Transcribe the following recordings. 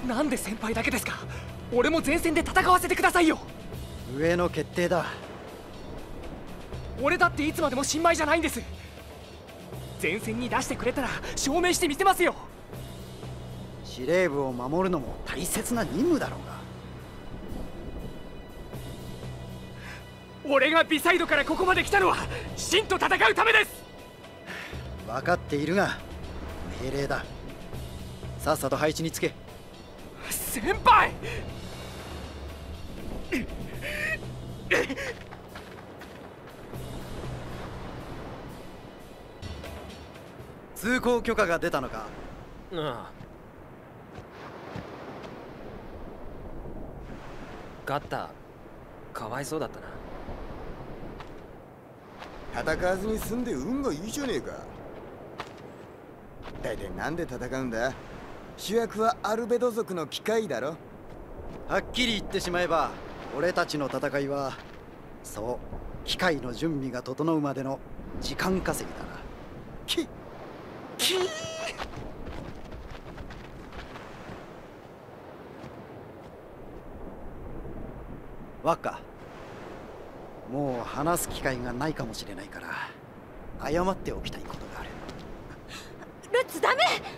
なんで先輩だけですか。俺も前線で戦わせてくださいよ。 上の決定だ。 俺だっていつまでも新米じゃないんです。前線に出してくれたら証明してみせますよ。 司令部を守るのも大切な任務だろうが。 俺がビサイドからここまで来たのは秦と戦うためです。 分かっているが命令だ。さっさと配置につけ。 先輩通行許可が出たのか。 ああ。ガッタかわいそうだったな。 戦わずに済んで運がいいじゃねえか。大体なんで戦うんだ。主役はアルベド族の機械だろ。 はっきり言ってしまえば俺たちの戦いはそう機械の準備が整うまでの時間稼ぎだな。 きワッカ、もう話す機会がないかもしれないから謝っておきたいことがある。 ルッツダメ。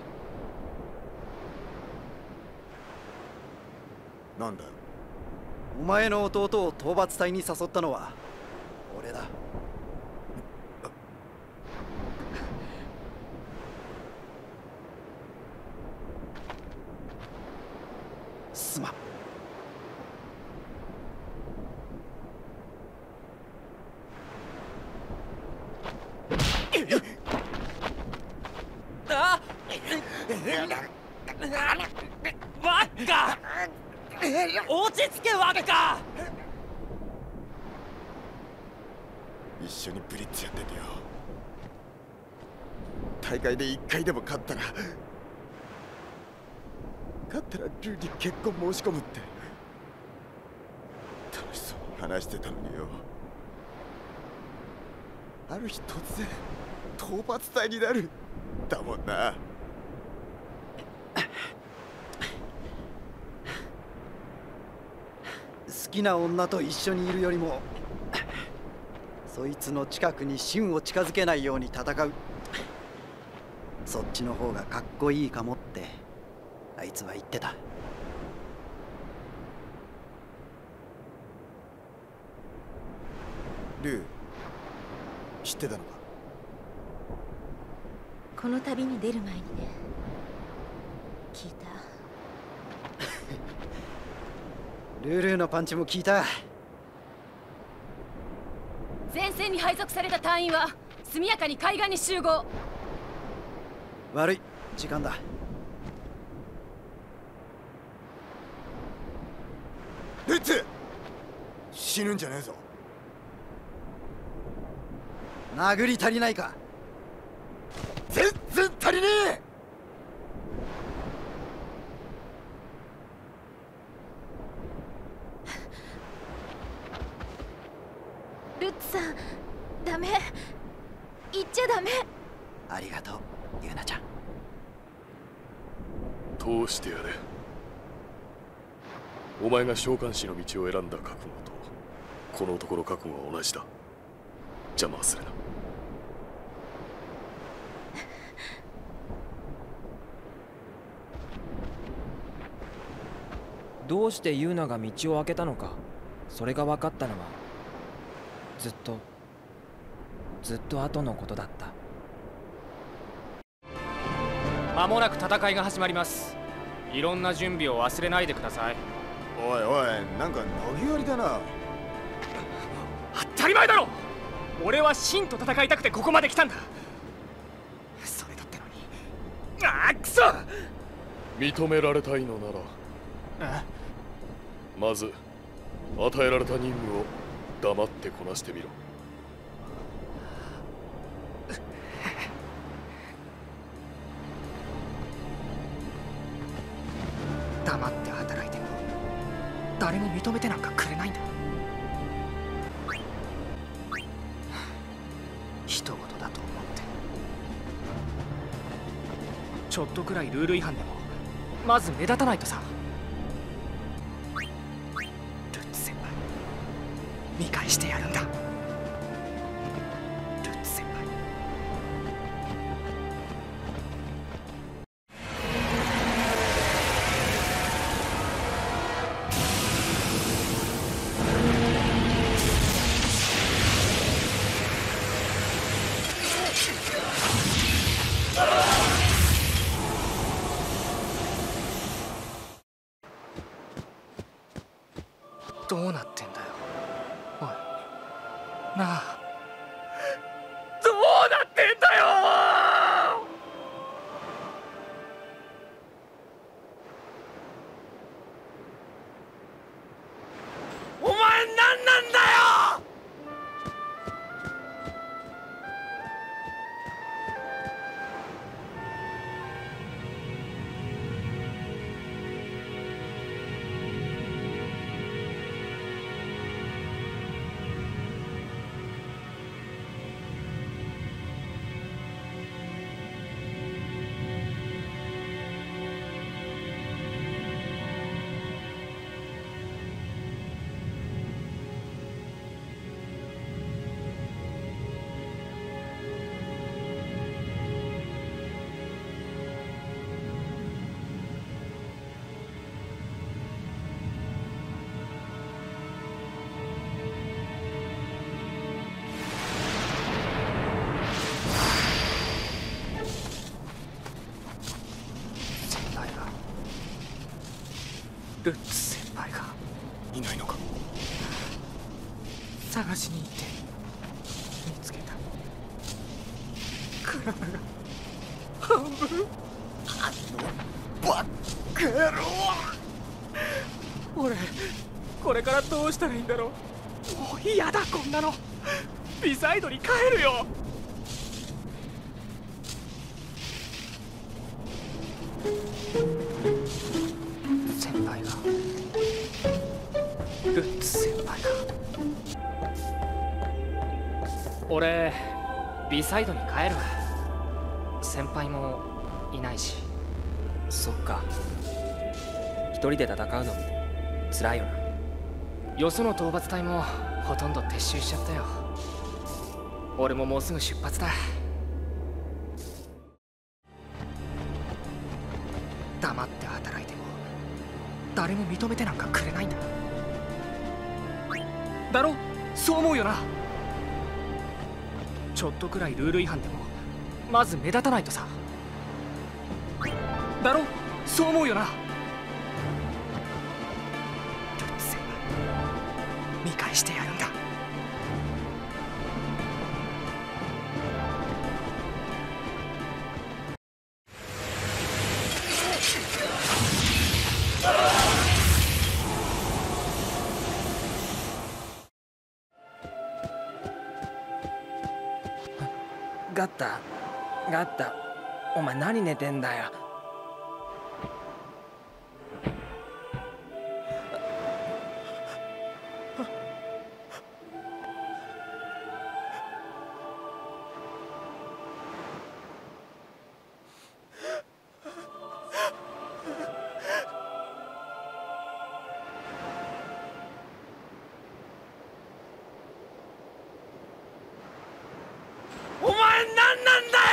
なんだ。 お前の弟を討伐隊に誘ったのは俺だ。すまん。 あワッカ落ち着けワッカ。 一緒にブリッジやっててよ。大会で1回でも勝ったらルーに結婚申し込むって楽しそうに話してたのによ。ある日突然討伐隊になるだもんな。 好きな女と一緒にいるよりもそいつの近くに秦を近づけないように戦う、そっちの方がかっこいいかもってあいつは言ってた。 ルー、知ってたのか。 この旅に出る前にね、聞いた。 ルーのパンチも効いた。 前線に配属された隊員は速やかに海岸に集合。 悪い時間だ。 ルッツ、死ぬんじゃねえぞ。 殴り足りないか。 全然足りねえ。 ルッツさん、ダメ。言っちゃダメ。 ありがとうユナちゃん。 通してやれ。お前が召喚師の道を選んだ覚悟とこの男の覚悟は同じだ。邪魔はするな。 どうしてユーナが道を開けたのか、それが分かったのはずっと後のことだった。 間もなく戦いが始まります。いろんな準備を忘れないでください。 おいおい、なんか投げやりだな。 当たり前だろ。俺は秦と戦いたくてここまで来たんだ。それだってのに。ああ、くそ。 認められたいのならまず与えられた任務を黙ってこなしてみろ。 黙って働いても誰も認めてなんかくれないんだ。人事だと思って。ちょっとくらいルール違反でもまず目立たないとさ。 見返してやるんだ、ルッツ先輩。どうなってんだよ、おい。なあ、どうなってんだよ。お前何なんだよ。ルッツ先輩がいないのか。 探しに行って見つけた。体が半分。 バッカ野郎。 俺これからどうしたらいいんだろう。もう嫌だこんなの。ビサイドに帰るよ。ルッツ先輩が。俺ビサイドに帰るわ。先輩もいないし。 そっか。一人で戦うの辛いよな。 よその討伐隊もほとんど撤収しちゃったよ。俺ももうすぐ出発だ。黙って働いても誰も認めてなんかくれないんだ。だろ？そう思うよな。ちょっとくらいルール違反でもまず目立たないとさ。だろ？そう思うよな。ルッツ先輩、見返してやるんだ。 ガッタ、お前何寝てんだよ。 お前何なんだよ。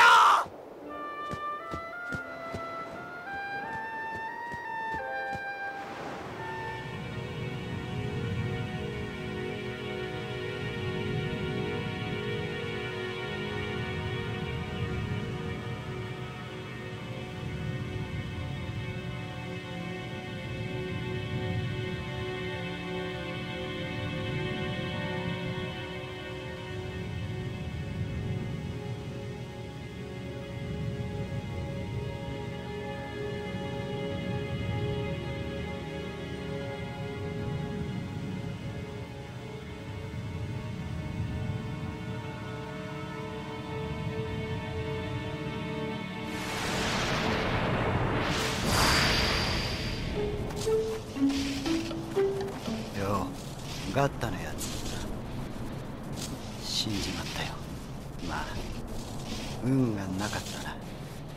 ガッタのやつ死んじまったよ。まあ運がなかったな。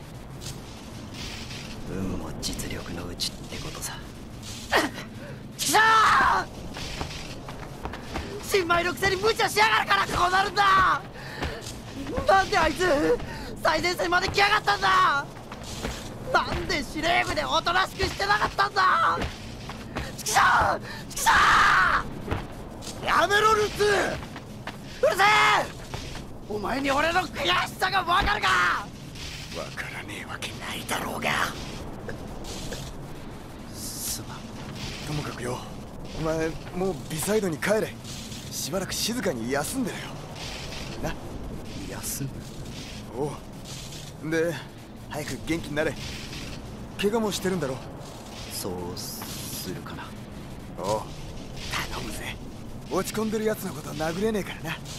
運も実力のうちってことさ。 くそー！ 新米のくせに無茶しやがるからこうなるんだ。なんであいつ最前線まで来やがったんだ。なんで司令部でおとなしくしてなかったんだ。チクショーチクショー。やめろルツ。うるせえ。お前に俺の悔しさが分かるか。 わからねえわけないだろうが。 すまん。 ともかくよ、お前もうビサイドに帰れ。しばらく静かに休んでろよな。 休む。 おう。で早く元気になれ。怪我もしてるんだろ。 そうするかな。 おう頼むぜ。落ち込んでる奴のこと殴れねえからな。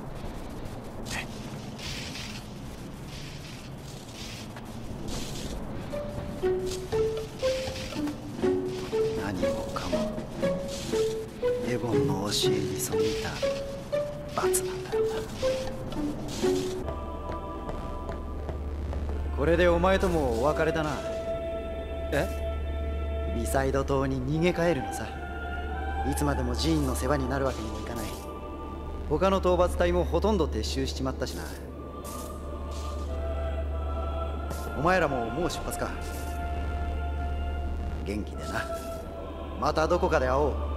何もかもエボンの教えに背いた罰なんだろうな。これでお前ともお別れだな。 え？ ビサイド島に逃げ帰るのさ。いつまでもジーンの世話になるわけにもいかない。他の討伐隊もほとんど撤収しちまったしな。お前らももう出発か。元気でな。またどこかで会おう。